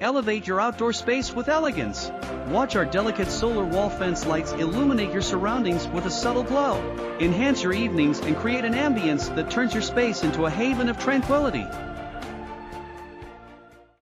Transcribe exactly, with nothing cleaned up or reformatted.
Elevate your outdoor space with elegance. Watch our delicate solar wall fence lights illuminate your surroundings with a subtle glow. Enhance your evenings and create an ambience that turns your space into a haven of tranquility.